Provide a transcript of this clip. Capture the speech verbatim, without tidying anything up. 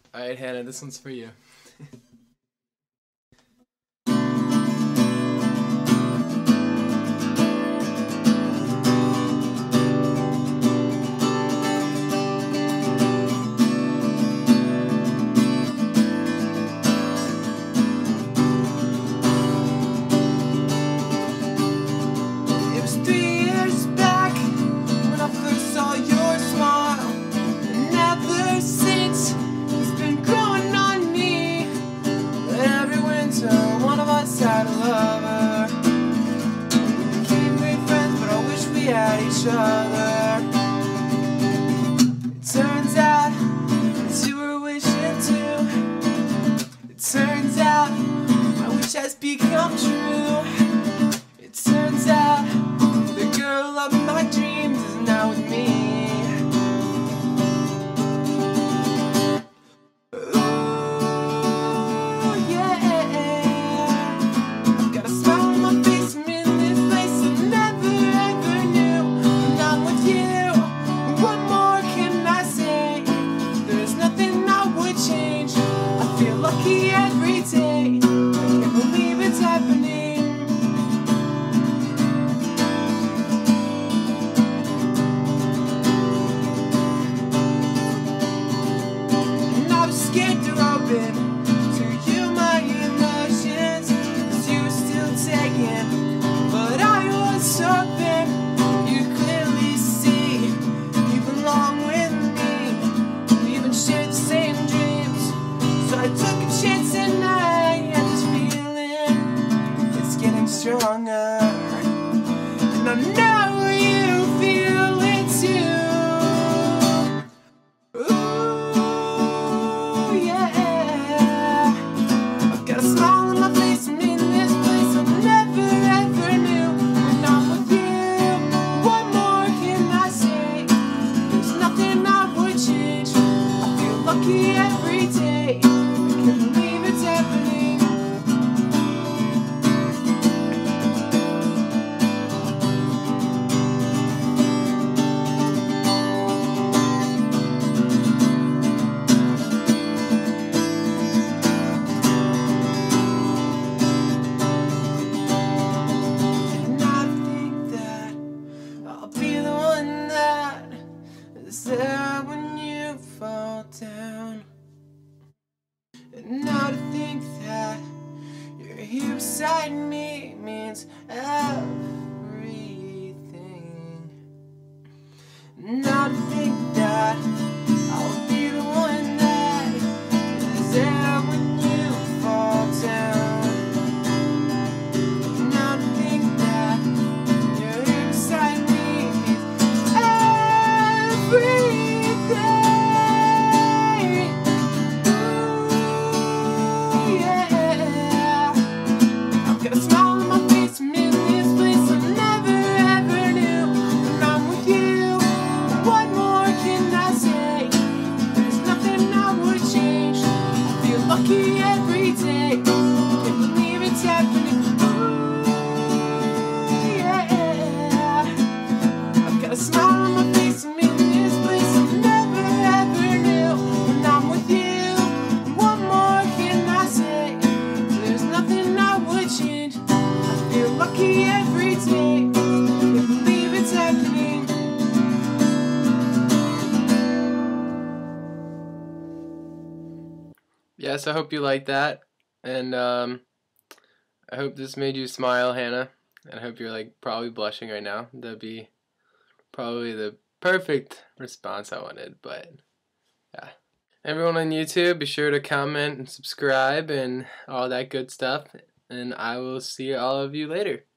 Alright, Hannah, this one's for you. Had a lover. We became great friends, but I wish we had each other. It turns out that you were wishing too. It turns out my wish has become true. It turns out the girl of my dreams is now with me. Lucky every day, I can't believe it's happening. And I was scared to open to you my emotions, 'cause you were still taking, but I was hoping you clearly see you belong with me. We even shared the same dreams, so I took a chance and I had this feeling it's getting stronger, and I know you feel it too. Ooh, yeah. I've got a smile on my face, I'm in this place I never ever knew. When I'm with you, what more can I say? There's nothing I would change. I feel lucky every day. Can't believe it's happening. And I think that I'll be the one that is there when you fall down. And now to think that you're here beside me means everything. Now to think that I'll be the one that is there when you fall down. Now to think that you're here beside me means everything. Got a smile on my face, I'm in this place I never ever knew. When I'm with you, what more can I say? There's nothing I would change. I feel lucky every day. Can't believe it's happening. Ooh, yeah. I've got a smile on my face, I'm in this place I never ever knew. When I'm with you, what more can I say? There's nothing I would change. I feel lucky every day. Can't believe it's happening. Yes, I hope you like that, and um, I hope this made you smile, Hannah, and I hope you're like probably blushing right now. That'd be probably the perfect response I wanted, but yeah. Everyone on YouTube, be sure to comment and subscribe and all that good stuff, and I will see all of you later.